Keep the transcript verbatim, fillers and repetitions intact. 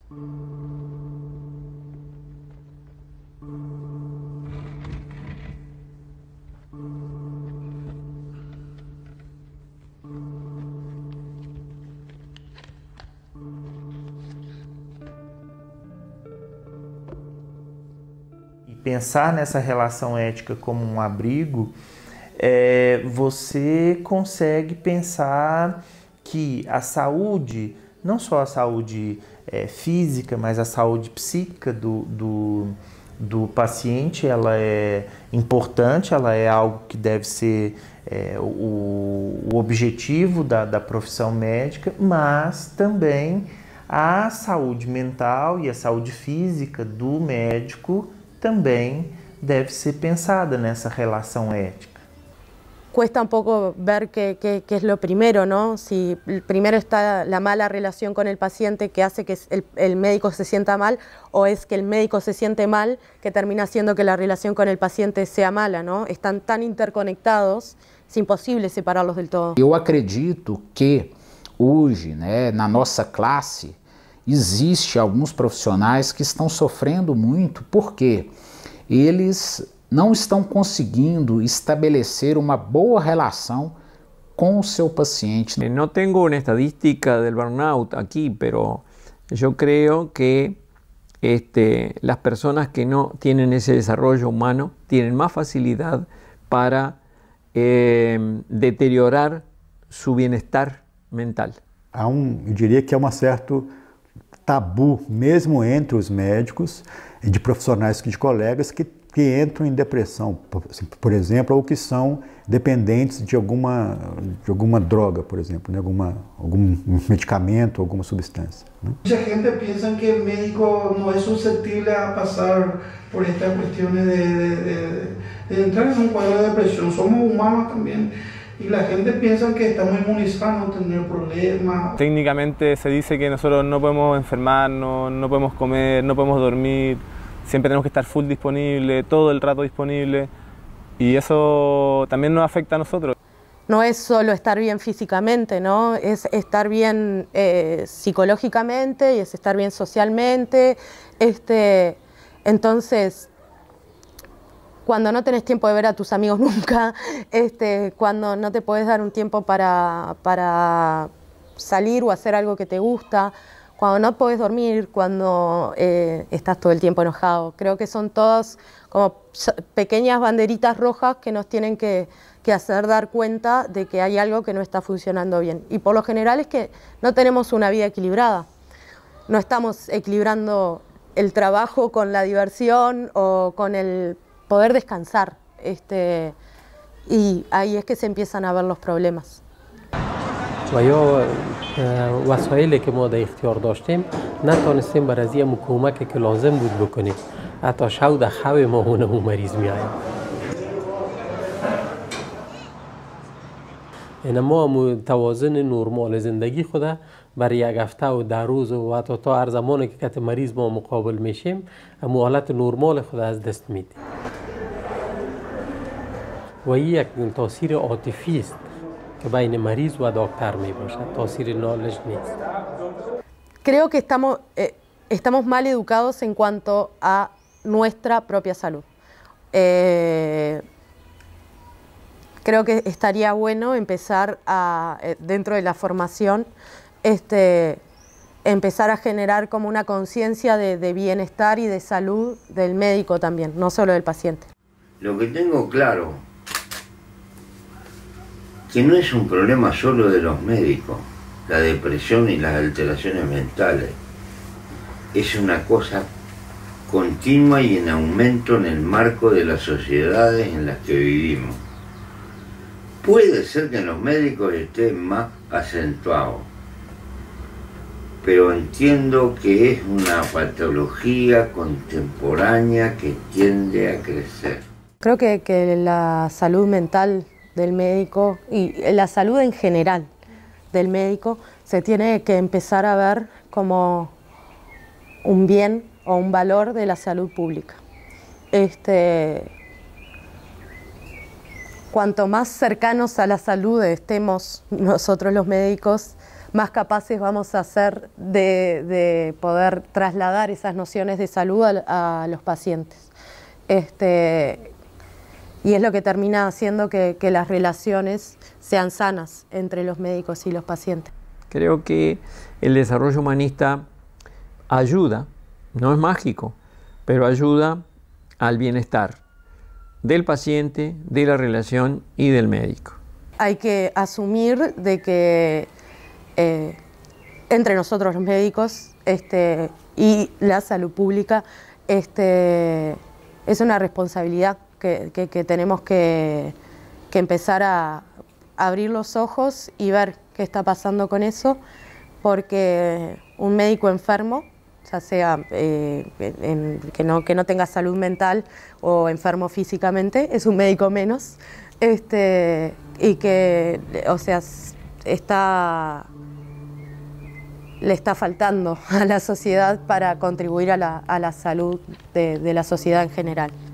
Pensar nessa relação ética como um abrigo, é, você consegue pensar que a saúde, não só a saúde é, física, mas a saúde psíquica do, do, do paciente, ela é importante, ela é algo que deve ser é, o, o objetivo da, da profissão médica, mas também a saúde mental e a saúde física do médico também deve ser pensada nessa relação ética. Cuesta un poco ver qué, qué, qué es lo primero, ¿no? Si primero está la mala relación con el paciente que hace que el, el médico se sienta mal, o es que el médico se siente mal que termina haciendo que la relación con el paciente sea mala, ¿no? Están tan interconectados, es impossível separá-los del todo. Eu acredito que hoje, né, na nossa classe, existe alguns profissionais que estão sofrendo muito porque eles não estão conseguindo estabelecer uma boa relação com o seu paciente. No tengo una estadística del burnout aquí, pero yo creo que este, las personas que no tienen ese desarrollo humano tienen más facilidad para eh, deteriorar su bienestar mental. Há um, eu diria que há um certo tabu, mesmo entre os médicos, de profissionais, de colegas, que, que entram em depressão, por, por exemplo, ou que são dependentes de alguma, de alguma droga, por exemplo, né? alguma, algum medicamento, alguma substância. Né? Mucha gente piensa que el médico no es susceptible a pasar por estas cuestiones de, de, de, de entrar en un cuadro de depresión. Somos humanos también. Y la gente piensa que estamos inmunizados, no tener problemas. Técnicamente se dice que nosotros no podemos enfermarnos, no podemos comer, no podemos dormir, siempre tenemos que estar full disponible, todo el rato disponible, y eso también nos afecta a nosotros. No es solo estar bien físicamente, ¿no? Es estar bien eh, psicológicamente y es estar bien socialmente. Este, entonces, cuando no tenés tiempo de ver a tus amigos nunca, este, cuando no te podés dar un tiempo para, para salir o hacer algo que te gusta, cuando no podés dormir, cuando eh, estás todo el tiempo enojado. Creo que son todas como pequeñas banderitas rojas que nos tienen que, que hacer dar cuenta de que hay algo que no está funcionando bien. Y por lo general es que no tenemos una vida equilibrada. No estamos equilibrando el trabajo con la diversión o con el poder descansar, este, y ahí es que se empiezan a ver los problemas. و یا وسایلی که ما در اختیار داشتیم نتونستیم برای از این کمکی که لازم بود بکنیم. حتی شب در خواب ما اون مریض می آید. این ما توازن نرمال زندگی خود برای یک هفته و در روز و حتی تا هر زمانی که کت مریض ما مقابل میشیم اما حالت نرمال خود از دست میدیم. و این یک تاثیر عاطفی است que بین مریض و دکتر می باشد، تاثیر نالج نیست. Creo que estamos, eh, estamos mal educados en cuanto a nuestra propia salud. Eh, creo que estaría bueno empezar a, eh, dentro de la formación, este, empezar a generar como una conciencia de, de bienestar y de salud del médico también, no solo del paciente. Lo que tengo claro que no es un problema solo de los médicos, la depresión y las alteraciones mentales. Es una cosa continua y en aumento en el marco de las sociedades en las que vivimos. Puede ser que en los médicos esté más acentuado, pero entiendo que es una patología contemporánea que tiende a crecer. Creo que, que la salud mental del médico y la salud en general del médico se tiene que empezar a ver como un bien o un valor de la salud pública. Este, cuanto más cercanos a la salud estemos nosotros los médicos, más capaces vamos a ser de, de poder trasladar esas nociones de salud a, a los pacientes. Este, y es lo que termina haciendo que, que las relaciones sean sanas entre los médicos y los pacientes. Creo que el desarrollo humanista ayuda, no es mágico, pero ayuda al bienestar del paciente, de la relación y del médico. Hay que asumir de que eh, entre nosotros los médicos este, y la salud pública este, es una responsabilidad que, que, que tenemos que, que empezar a abrir los ojos y ver qué está pasando con eso, porque un médico enfermo, ya sea eh, en, que, no, que no tenga salud mental o enfermo físicamente, es un médico menos, este, y que, o sea, está, le está faltando a la sociedad para contribuir a la, a la salud de, de la sociedad en general.